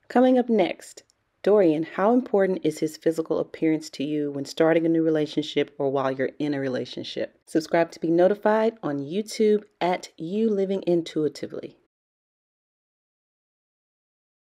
Coming up next, Dorian, how important is his physical appearance to you when starting a new relationship or while you're in a relationship? Subscribe to be notified on YouTube at You Living Intuitively.